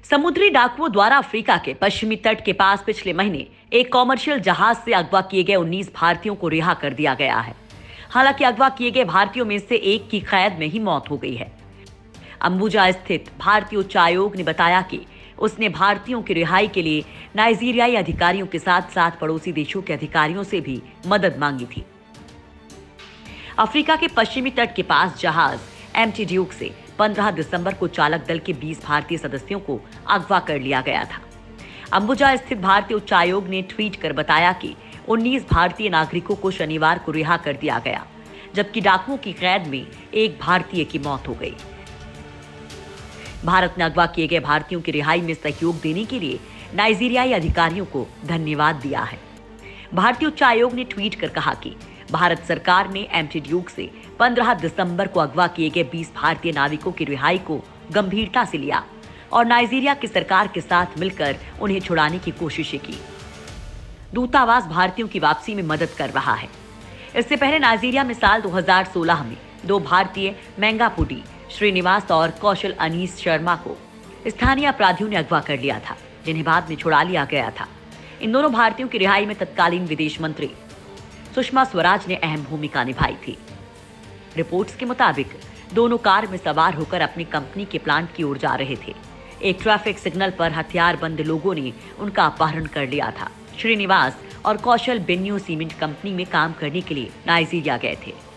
समुद्री डाकुओं द्वारा अफ्रीका के पश्चिमी तट के पास पिछले महीने एक कॉमर्शियल जहाज से अगवा किए गए 19 भारतीयों को रिहा कर दिया गया है। हालांकि अगवा किए गए भारतीयों में से एक की कैद में ही मौत हो गई है। अंबुजा स्थित भारतीय उच्चायोग ने बताया कि उसने भारतीयों की रिहाई के लिए नाइजीरियाई अधिकारियों के साथ साथ पड़ोसी देशों के अधिकारियों से भी मदद मांगी थी। अफ्रीका के पश्चिमी तट के पास जहाज एमटी ड्यूक से 15 दिसंबर को चालक दल के 20 भारतीय सदस्यों को अगवा कर लिया गया था। अंबुजा स्थित भारतीय उच्चायोग ने ट्वीट कर बताया कि 19 भारतीय नागरिकों को शनिवार को रिहा कर दिया गया, जबकि डाकुओं की कैद में एक भारतीय की मौत हो गई। भारत ने अगवा किए गए भारतीयों की रिहाई में सहयोग देने के लिए नाइजीरियाई अधिकारियों को धन्यवाद दिया है। भारतीय उच्चायोग ने ट्वीट कर कहा कि भारत सरकार ने एमटी ड्यूक से 15 दिसंबर को अगवा किए गए 20 भारतीय नाविकों की रिहाई को गंभीरता से लिया और नाइजीरिया की सरकार के साथ मिलकर उन्हें छुड़ाने की कोशिशें की। दूतावास भारतीयों की वापसी में मदद कर रहा है। इससे पहले नाइजीरिया में साल 2016 में 2 भारतीय मैंगापुडी श्रीनिवास और कौशल अनीस शर्मा को स्थानीय अपराधियों ने अगवा कर लिया था, जिन्हें बाद में छुड़ा लिया गया था। इन दोनों भारतीयों की रिहाई में तत्कालीन विदेश मंत्री सुषमा स्वराज ने अहम भूमिका निभाई थी। रिपोर्ट्स के मुताबिक दोनों कार में सवार होकर अपनी कंपनी के प्लांट की ओर जा रहे थे। एक ट्रैफिक सिग्नल पर हथियारबंद लोगों ने उनका अपहरण कर लिया था। श्रीनिवास और कौशल बेन्यू सीमेंट कंपनी में काम करने के लिए नाइजीरिया गए थे।